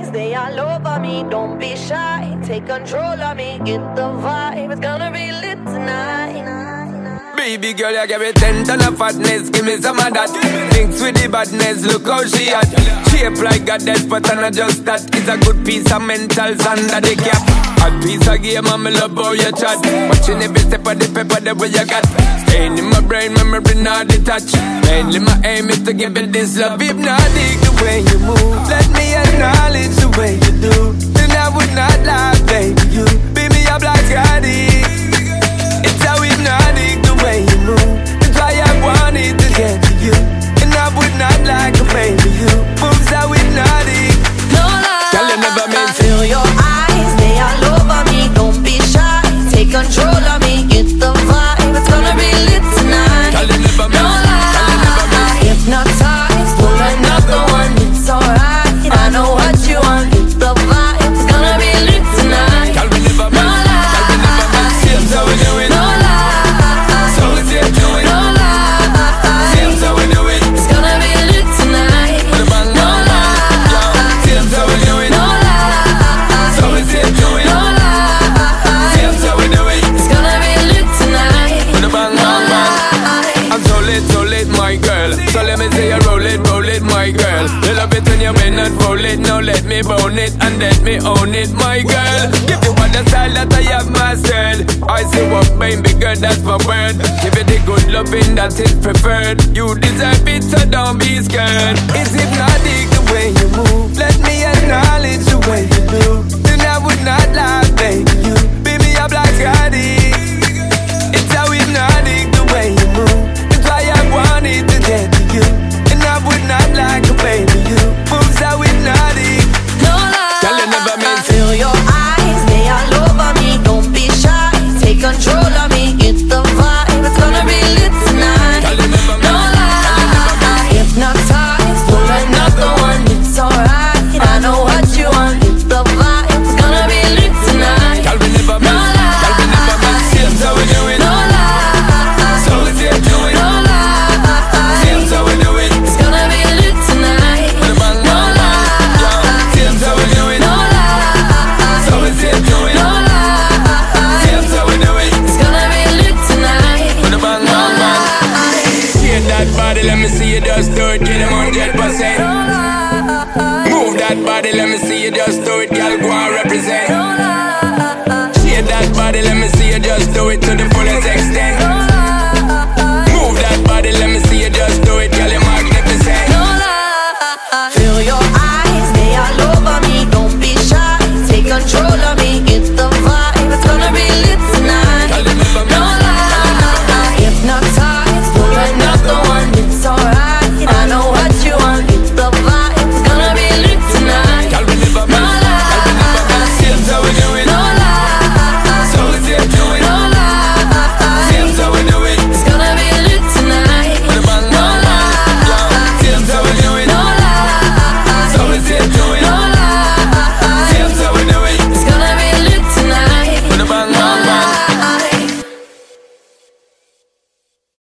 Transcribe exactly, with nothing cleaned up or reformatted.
eyes, they all over me. Don't be shy, take control of me. Get the vibe, it's gonna be lit tonight. Baby girl, you give me ten ton of fatness, give me some of that. Mix with the badness, look how she hot. Shape like a death, but I'm not just that. It's a good piece of mentals under the cap. A piece of game, and me love how you chat. Watching every step of the paper, the way you got. Staying in my brain, memory not detached. Mainly my aim is to give it this love. Hypnotic the way you move, let me acknowledge the way you do. Then I would not lie, baby, you beat me up like Scottie. It's how hypnotic the way you move. That's why I wanted to get to you. And I would not like to baby you. Moves how hypnotic. No lie, girl, you never meant to. Feel your eyes, they all over me. Don't be shy, take control of me. Get the vibe, it's gonna be lit tonight. Girl, you never meant. No lie, hypnotized, pull another one. It's alright, I know what you want. Get the vibe, it's gonna be lit tonight. Girl, we never meant. Girl, we never meant. Seems how we do it. No lie. Now let me bone it and let me own it, my girl. Give you all the style that I have mastered. I say what baby girl, that's my word. Give you the good loving that is preferred. You deserve it, so don't be scared. It's hypnotic the way you move. Let me acknowledge the way you do. Then I would not lie, baby, you beat me up like Scottie. It's how hypnotic the way you move. That's why I wanted to get to you. And I would not like to baby you. Moves how hypnotic. No lie, girl, you never meant to. Feel your eyes, they all over me. Don't be shy, take control of me. Get the vibe, it's gonna be lit tonight. Girl, you never meant. No lie, hypnotized, pull another one. It's alright, I know what you want. Get the vibe, it's gonna be lit tonight. Girl, we never meant. No lie, girl, we never meant. Seems how we do it. No lie, so we say do it. No lie, seems how we do it. It's gonna be lit tonight. With a bang, No bang, bang. Seems how we do it. No lie, so we say do it. No lie, seems how we do it. It's gonna be lit tonight. With a bang, bang, bang. Shake that body, let me see you just do it. Get them one hundred percent. Move that body, let me see you just do it. Girl, go and represent. Shake that body, let me see you just do it to the fullest extent.